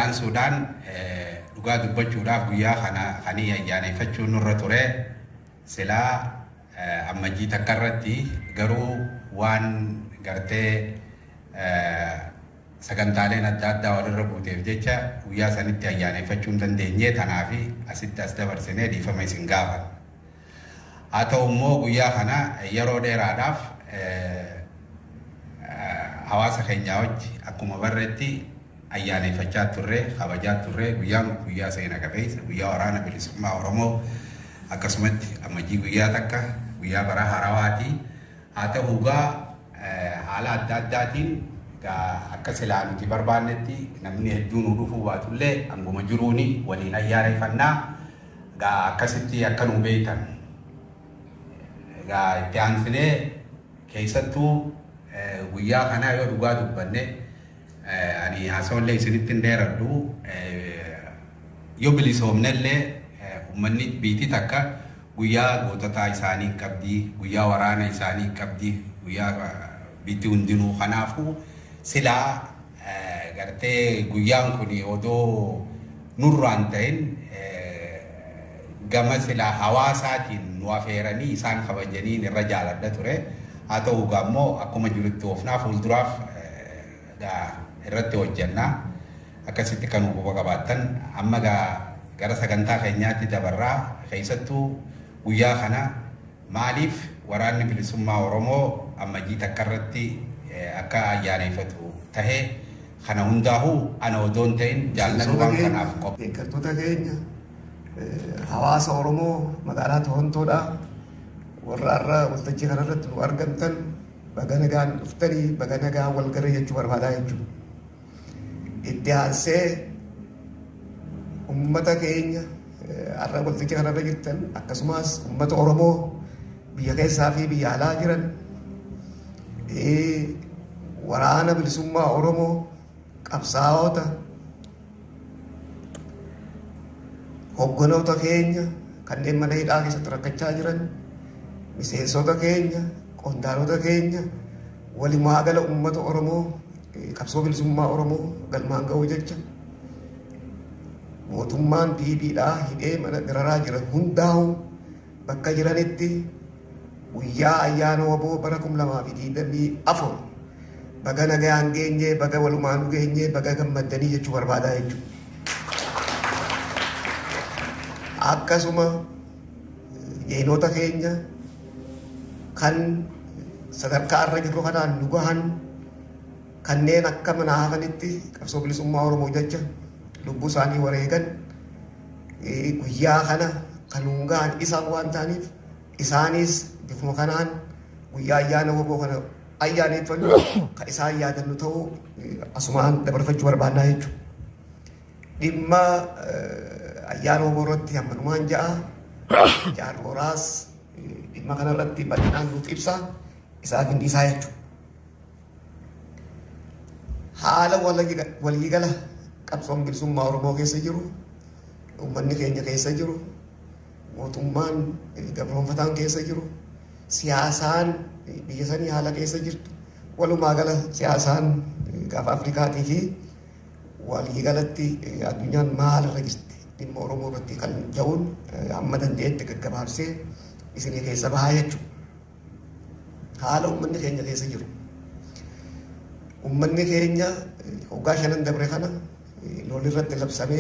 Itaan Suudaan dhugaa dubbachuudhaaf guyyaa kanii ayyaaneffachuun nurra ture silaa ammajjii takka irratti garuu waan gartee sagantaaleen adda addaa walirra buuteef jecha guyyaa sanitti ayyaaneffachuu hin dandeenye tanaaf asitti as dabarsinee dhiifama isin gaafan. Haa ta'u immoo guyyaa kana yeroo dheeraadhaaf hawaasa keenyaa wajji akkuma barreetti ayyaaneffachaa turre kabajaa turre guyyaa seena qabeessa guyyaa waraana bilisummaa Oromoo akkasumatti ammajjii guyyaa takka guyyaa bara harawaati. Haa ta'u haala adda addaatiin akka silaa nuti barbaannetti namni hedduun dhufuu baatullee anguma jiruuni waliin ayyaaneffannaa akkasitti akka nu beektan itti aansinee keessattuu guyyaa kanaa yoo dhugaa dubbanne ani haasawallee isinitti hin dheeradhu yoo bilisoomnellee uummanni biitii takka guyyaa goototaa isaanii qabdi guyyaa waraana isaanii qabdi guyyaa biitii hundinuu kanaafuu silaa gartee guyyaan kun odoo nurraan ta'in gama silaa hawaasaatiin nu afeeranii isaan kabajaniin irra jaaladha ture. Haa ta'u immoo akkuma jirutti oofnaa fuulduraaf irratti hojjannaa akkasitti kan huba qabaattan amma gara sagantaa keenyaatti dabarraa keessattuu guyyaa kana maaliif waraanni bilisummaa Oromoo ammajjii takka irratti akka ayyaaneffatu tahee kana hundaa'uu ana odoon ta'in jaalladhuudhaan kanaaf qophii. Deeggartoota keenya hawaasa Oromoo magaalaa Torontoodhaa warra irraa waltajjii kanarratti nu argamtan baga nagaan dhuftanii baga nagaan wal gara jechuu barbaadaa jechuudha. Itti aansee uummata keenya har'a waltajjii kanarra jirtan akkasumas uummata Oromoo biyya keessaa fi biyya alaa jiran waraana bilisummaa Oromoo qabsaa'ota hogganoota keenya kanneen mana hidhaa keessatti rakkachaa jiran miseensota keenya qondaalota keenya walumaa gala uummata Oromoo qabsoo bilisummaa Oromoo galmaan ga'uu jecha mootummaan BB'dhaa hidhee mana diraraa jiran hundaa'u bakka jiranitti guyyaa ayyaana waboo bara 2024 baga nagaan geenye baga walumaan geenye baga gammaddanii jechuu barbaadaa jechuudha. Akkasuma jeenota keenya kan sadarkaa irra jirru kanaan nu gahan kanneen akka mana hafanitti qabsoo bilisummaa Oromoo jecha lubbuu isaanii wareegan guyyaa kana kan nu gahan isaan waan ta'aniif isaanis bifuma kanaan guyyaa ayyaana waboo kana ayyaaneffannu kan isaan yaadannu ta'uu asumaan dabarfachuu barbaannaa jechuudha. Dhimma ayyaana waboo irratti hammanumaan ja'a jaarooraas dhimma kanarratti bal'inaan nuuf ibsa isaaf hin dhiisaa jechuudha. Haala waliigala qabsoon bilisummaa Oromoo keessa jiru uummanni keenya keessa jiru mootummaan gabroonfataan keessa jiru siyaasaan biyya sanii haala keessa jirtu walumaa gala siyaasaan gaafa Afrikaatii fi waliigalatti addunyaan maalirra jirti dhimma Oromoo irratti kan ja'uun amma dandeetti gaggabaabsee isinii keessa bahaa jechuudha. Haala uummanni keenya keessa jiru. Uummanni keenya hoggaa 5 dabre kana lolli irratti labsamee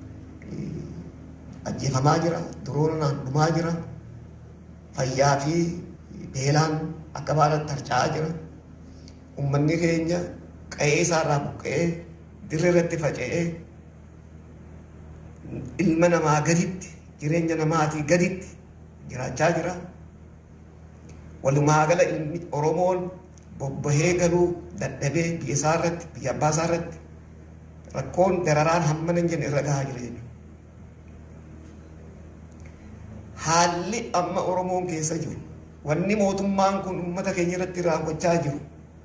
ajjeefamaa jira, duroonaan dhumaa jira, fayyaa fi beelaan akka baalatti harca'aa jira. Uummanni keenya qe'ee isaarraa buqqa'ee dirree irratti faca'ee ilma namaa gaditti jireenya namaatii gaditti jiraachaa jira. Walumaa gala ilmi Oromoon bobbahee galuu dadhabee biyya isaa irratti biyya abbaa isaa irratti rakkoon dararaan hammana hin jenne irra gahaa jira jechuudha. Haalli amma Oromoon keessa jiru wanni mootummaan kun uummata keenya irratti raawwachaa jiru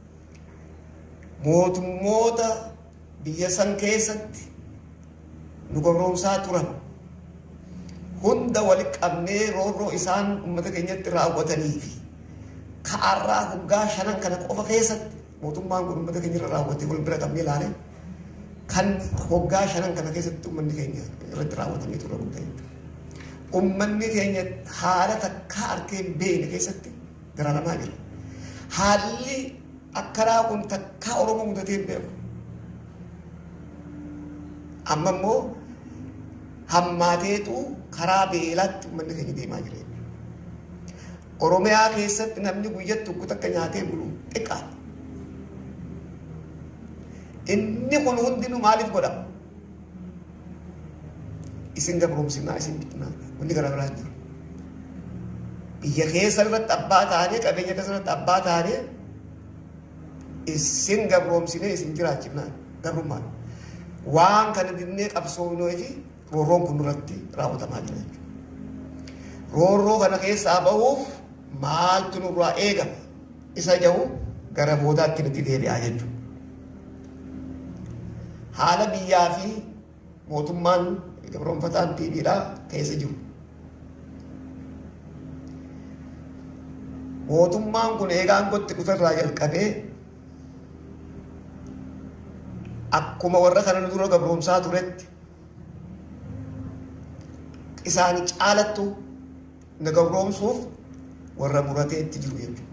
mootummoota biyya san keessatti nu gabroomsaa turan hunda walitti qabnee roorroo isaan uummata keenyatti raawwatanii fi ka'arraa hoggaa 5 kana qofa keessatti mootummaan kun uummata keenya irra raawwatee wal bira qabnee ilaale kan hoggaa shanan kana keessatti uummanni keenya irratti raawwatamee ture ta'e. Uummanni keenya haala takka harkeen beene keessatti dararamaa jira. Haalli akkaraa kun takka Oromoo mudatee hin beeku. Amma immoo hammaateetu karaa beelaatti uummanni keenya deemaa jira. Oromiyaa keessatti namni guyyatti tokko takka nyaatee bulu xiqqaa. Inni kun hundinuu maaliif godhama? Isin gabromsinaa isin bitnaa hundi gara biraan jiru. Biyya keessa irratti abbaa taanee qabeenya keessa irratti abbaa taanee isin gabromsinee isin jiraachifnaa gabrummaan. Waan kana dinnee qabsoofnoo fi roorroon kun irratti raawwatamaa jira jechuudha. Roorroo kana keessaa bahuuf maaltu nurraa eegama? Isa jahu gara boodaatti nutti deebi'aa jechuudha. Haala biyyaa fi mootummaan gabroonfataan TVdhaa keessa jiru. Mootummaan kun eegaan gotti dhuferraa jalqabee akkuma warra kana dura gabroomsaa turetti isaan caalattu na gabroomsuuf warra murateetti jiru jechuudha.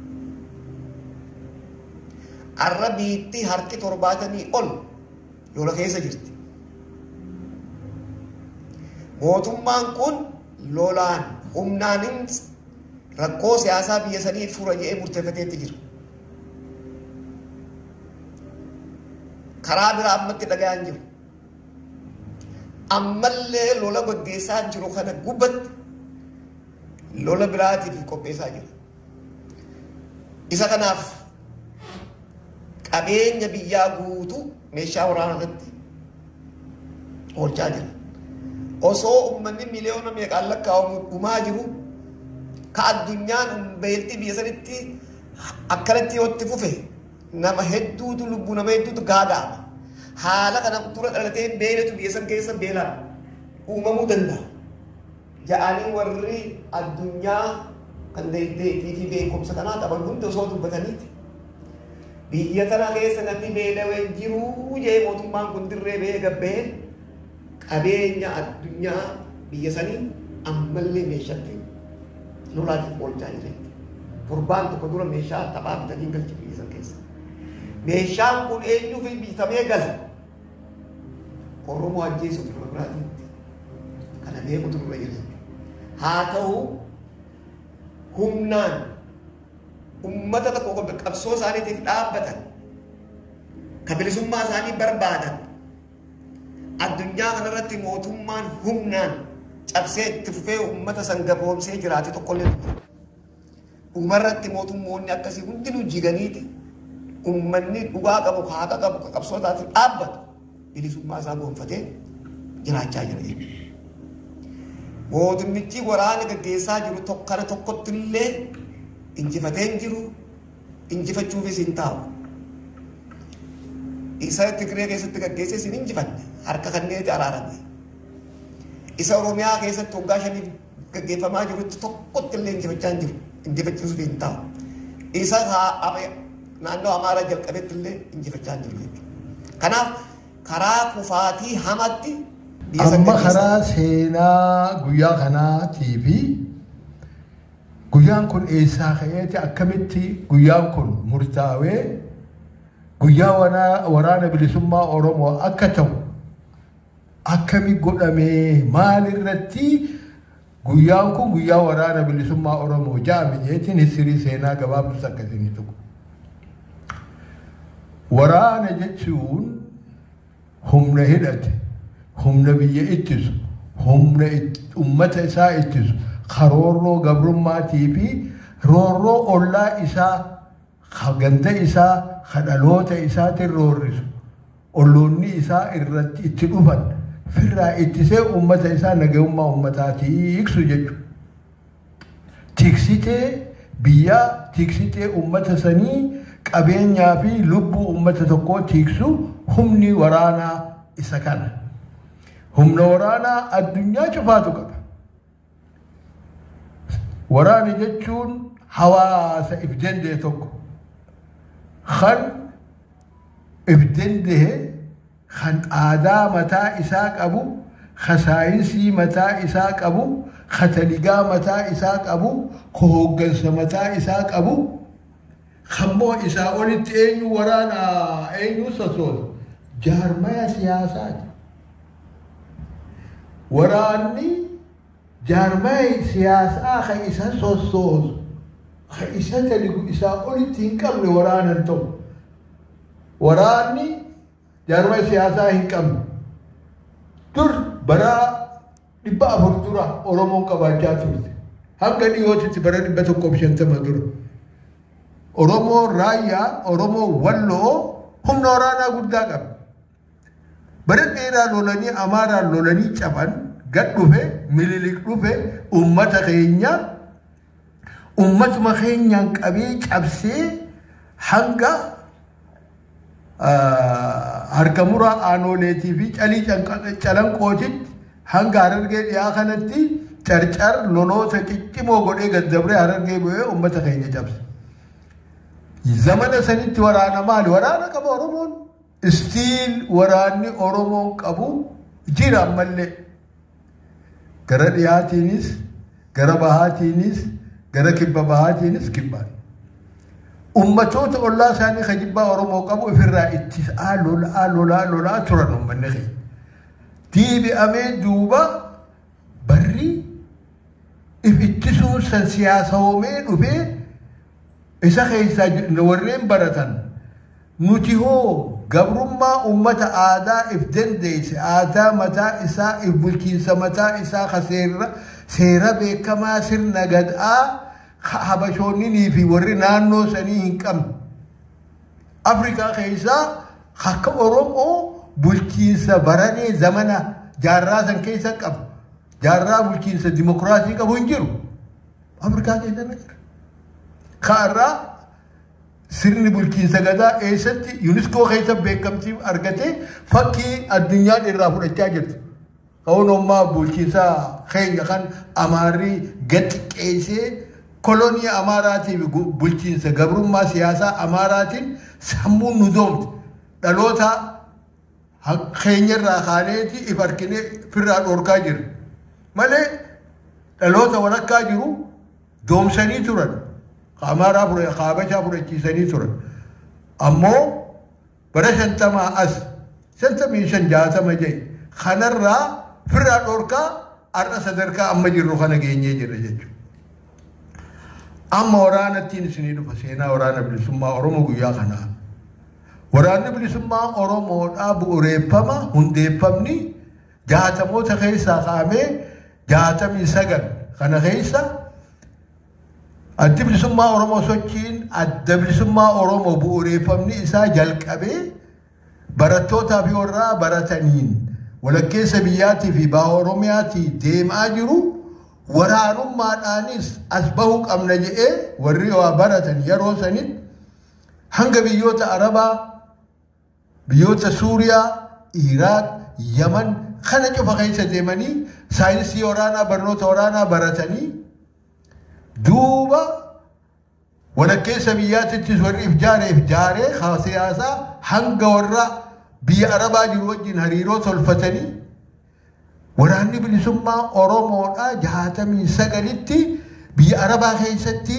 Arra biitti harki 70 ol lola keessa jirti. Mootummaan kun lolaan humnaanin rakkoo siyaasaa biyya sanii fura jedhee murteeffateetti jira. Karaa biraa ammatti dhaga'aan jiru. Ammallee lola gaggeessaa jiru kana gubbatti lola biraatiif qopheessaa jira. Isa kanaaf qabeenya biyyaa guutuu meeshaa waraanaa irratti oolchaa jira. Osoo uummanni miliyoona meeqaan lakkaa'amu dhumaa jiru ka addunyaan beeltii biyya sanitti akkanatti yoo itti fufe nama hedduutu lubbuu nama hedduutu gaaga'ama. Haala kana dura dhalatee beelatu biyya san keessa beelaan uumamuu danda'a. Ja'anii warri addunyaa kan dandeettii fi beekumsa kanaa qaban hundi osoo dubbataniiti. Biyya tana keessa namni beelawee jiruu jee mootummaan kun dirree bee gabbeen qabeenya addunyaa biyya sanii ammallee meeshaatti lolaatiif oolchaa jireetti. Torbaan tokko dura meeshaa taphaa bitanii galchi biyya san keessa. Meeshaan kun eenyuuf bitamee gala? Oromoo ajjeesuuf dura biraatiitti. Kana beekutu dura jira. Haa ta'u humnaan ummata tokko qabsoo isaaniitiif dhaabbatan ka bilisummaa isaanii barbaadan addunyaa kanarratti mootummaan humnaan cabsee itti fufee ummata san gabroomsee jiraate tokkollee dhumarratti mootummoonni akkasii hundinuu jiganiiti ummanni dhugaa qabu haaqa qabu ka qabsoo isaatiif dhaabbatu bilisummaa isaa gonfatee jiraachaa jira jechuudha. Mootummichi waraana gaggeessaa jiru tokkana tokkotti illee injifateen jiru injifachuufis hin taa'u. Isa Tigree keessatti gaggeesse isin injifanne harka kanneeti araarame. Isa Oromiyaa keessatti waggaa 5 gaggeeffamaa jirutti tokkotti illee injifachaa hin jiru injifachuufis hin taa'u. Isa naannoo Amaaraa jalqabetti illee injifachaa hin jiru jechuudha. Kanaaf karaa kufaatii hamatti amma karaa seenaa guyyaa kanaatii fi guyyaan kun eessaa ka'eeti akkamitti guyyaan kun murtaawee guyyaa waraana bilisummaa Oromoo akka ta'u akkami godhamee maalirratti guyyaan kun guyyaa waraana bilisummaa Oromoo jedhame jechuun histirii seenaa gabaabduu akkasiin tuqu. Waraana jechuun humna hidhate, humna biyya ittisu, humna ummata isaa ittisu, karoorroo gabrummaatii fi roorroo ollaa isaa, ganda isaa, kadhaloota isaatiin roorrisu, olloonni isaa irratti itti dhufan, firraa ittisee ummata isaa nagayummaa ummataa tiksu jechuudha. Tiksitee biyyaa, tiksitee ummata sanii qabeenyaa fi lubbuu ummata tokkoo tiksu humni waraanaa isa kana. Humna waraanaa addunyaa cufaatu qaba. Waraana jechuun hawaasa if danda'e tokko kan if danda'e kan aadaa mataa isaa qabu, kan saayinsii mataa isaa qabu, kan taligaa mataa isaa qabu, kan hooggansa mataa isaa qabu, kan moo isaa olitti eenyu waraana eenyu sosoosa jaarmaya siyaasaati. Waraanni jaarmaya siyaasaa kan isa sosoosu, kan isa taligu isaa olitti hin qabne waraanan ta'u. Waraanni jaarmaya siyaasaa hin qabne. Dur bara 400 dura Oromoon qabaachaa turte. Hanga dhiyootitti bara 150 dura. Oromoon raayyaa, Oromoon walloo humna waraanaa guddaa qaba. Bara dheeraa lolanii Amaaraan lolanii caban gad dhufe, Minilik dhufe, uummata keenya ummatuma keenyaan qabee cabsee hanga harka muraa aanoleetii fi calii calanqootitti hanga Harargee dhiyaa kanatti carcar loloota ciccimoo godhee gad dabree Harargee bu'ee uummata keenya cabse. Zamana sanitti waraana maali? Waraana qaba Oromoon. Istiil waraanni Oromoon qabu jira ammallee. Gara dhiyaatiinis, gara bahaatiinis, gara kibba bahaatiinis kibbaan. Ummatoota ollaa isaanii kan jibbaa Oromoo qabu ofirraa ittisaa lolaa turan uummanni keenya. Deebi'amee duuba barri if ittisuun san siyaasawoomee dhufee isa keessaa warreen baratan nuti hoo gabrummaa ummata aadaa if dandeesse aadaa mataa isaa if bulchiinsa mataa isaa ka seera beekamaa sirna gad'aa habashoonnii fi warri naannoo sanii hin qabne. Afrikaa keessaa akka Oromoo bulchiinsa baranee zamana jaarraa san keessa qabu. Jaarraa bulchiinsa dimokiraasii qabu hin jiru. Afrikaa keessa jira. Kaarraa sirni bulchiinsa gadaa eessatti yuuniskoo keessa beekamtii argatee fakkii addunyaan irraa fudhachaa jirtu. Ka'uunummaa bulchiinsa keenya kan Amaarri gaxiqqeessee kolonii Amaaraatiif bulchiinsa gabrummaa siyaasaa Amaaraatiin sammuun nu doomte dhaloota keenyarraa kaaneeti if arkinee firraa dhorkaa jirra. Malee dhaloota walakkaa jiru doomsanii turan. Amaaraa Habashaa fudhachiisanii turan. Ammoo bara 50 as 55 jahe kanarraa firraa dhorkaa har'a sadarkaa amma jirru kana geenyee jirra jechuudha. Amma waraanattiin isinii dhufa seenaa waraana bilisummaa Oromoo guyyaa kanaa. Waraanni bilisummaa Oromoodhaa bu'uureeffama hundeeffamni 60moota keessaa kaa'amee 69 kana keessa adda bilisummaa Oromoo sochiin adda bilisummaa Oromoo bu'uureeffamni isaa jalqabee barattootaa fi warraa barataniin walakkeessa biyyaatii fi baha Oromiyaatii deemaa jiru waraanummaadhaanis as bahuu qabna jedhee warri waa baratan yeroo sanitti hanga biyyoota Arabaa, biyyoota Suuriyaa, Iraaq, Yaman kana cufa keessa deemanii saayinsii waraanaa barnoota waraanaa baratanii duuba walakkeessa biyyaatittis warri if jaaree siyaasaa hanga warra biyya Arabaa jiru wajjin hariiroo tolfatanii waraanni bilisummaa Oromoodhaa 69tti biyya Arabaa keessatti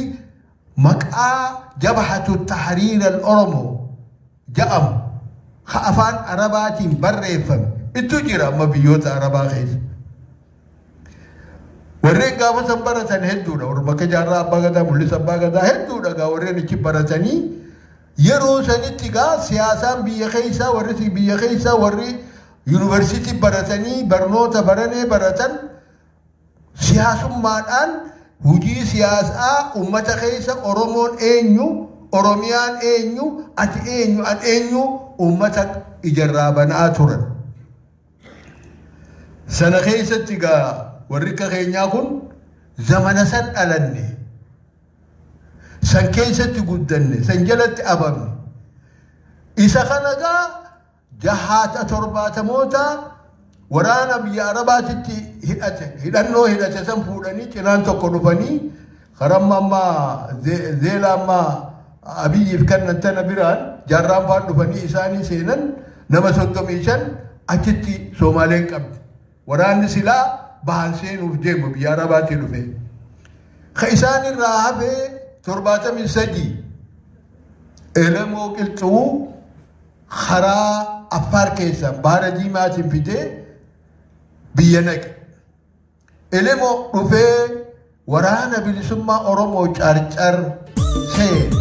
maqaa jabhatu tahriir al-Oromoo jedhamu ka afaan Arabaatiin barreeffame itti jira amma biyyoota Arabaa keessa. Warreen gaafa san baratan hedduudha. Warra bakka jaarraa abbaa gadaa mul'isa abbaa gadaa hedduudha gaa warreen ichi baratanii yeroo sanitti gaa siyaasaan biyya keessaa warri biyya keessaa warri yuunivarsiitii baratanii barnoota baranee baratan siyaasummaadhaan hujii siyaasaa ummata keessa Oromoon eenyu, Oromiyaan eenyu, ati eenyu, an eenyu ummata ijarraa banaa turan. Sana keessatti gaa warri keenyaa kun zamana san dhalanne san keessatti guddanne san jalatti ababne isa kana gaa 70moota waraana biyya Arabaatitti hidhannoo hidhate san fuudhanii cinaan tokko dhufanii karamma amma zeela amma abiyyiif kannan tana biraan jaarraan faan dhufanii isaanii seenan nama 35 achitti Soomaleen qabdi. Waraanni silaa bahan seenuuf deemu biyya Arabaatii dhufe. Ka isaan irraa hafe 73 Elemoo Qilxuu karaa Affaar keessa Baara Diimaatiin fidee biyya naqe. Elemoo dhufee waraana bilisummaa Oromoo Carcar seene.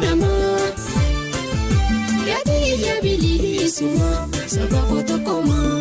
Sabah kota koma